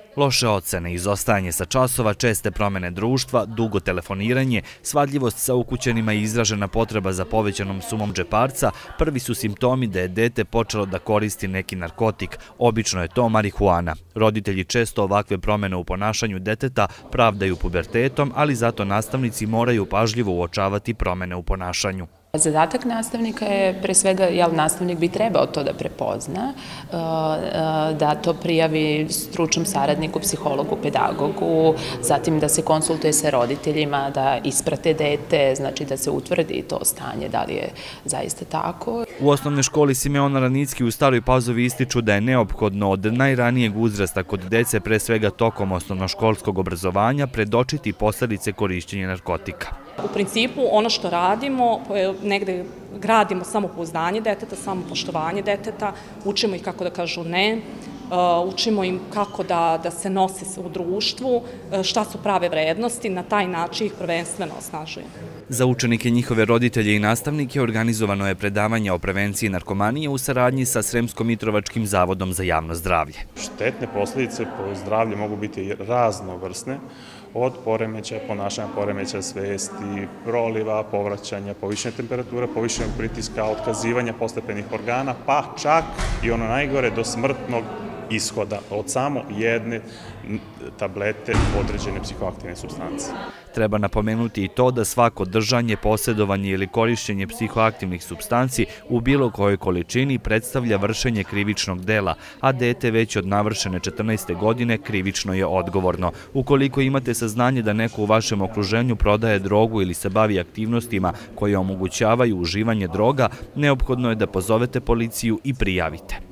Loše ocene, izostajanje sa časova, česte promene društva, dugo telefoniranje, svadljivost sa ukućenima i izražena potreba za povećanom sumom džeparca prvi su simptomi da je dete počelo da koristi neki narkotik, obično je to marihuana. Roditelji često ovakve promene u ponašanju deteta pravdaju pubertetom, ali zato nastavnici moraju pažljivo uočavati promene u ponašanju. Zadatak nastavnika je, pre svega, nastavnik bi trebao to da prepozna, da to prijavi stručnom saradniku, psihologu, pedagogu, zatim da se konsultuje sa roditeljima, da isprate dete, znači da se utvrdi to stanje, da li je zaista tako. U osnovnoj školi Simeona Ranicki u Staroj Pazovi ističu da je neophodno od najranijeg uzrasta kod dece, pre svega tokom osnovnoškolskog obrazovanja, predočiti posledice korišćenja narkotika. U principu ono što radimo, negde gradimo samopouzdanje deteta, samopoštovanje deteta, učimo ih kako da kažu ne, učimo im kako da se nose u društvu, šta su prave vrednosti, na taj način ih prvenstveno osnažuje. Za učenike, njihove roditelje i nastavnike organizovano je predavanje o prevenciji narkomanije u saradnji sa Sremsko-Mitrovačkim zavodom za javno zdravlje. Štetne posljedice po zdravlje mogu biti raznovrsne, od poremećaja ponašanja, poremećaja svesti, proliva, povraćanja, povišene temperature, povišenog pritiska, otkazivanja postepenih organa, pa čak i ono najgore do smrtnog ishoda od samo jedne tablete određene psihoaktivne supstance. Treba napomenuti i to da svako držanje, posjedovanje ili korišćenje psihoaktivnih supstanci u bilo kojoj količini predstavlja vršenje krivičnog dela, a dete već od navršene 14. godine krivično je odgovorno. Ukoliko imate saznanje da neko u vašem okruženju prodaje drogu ili se bavi aktivnostima koje omogućavaju uživanje droga, neophodno je da pozovete policiju i prijavite.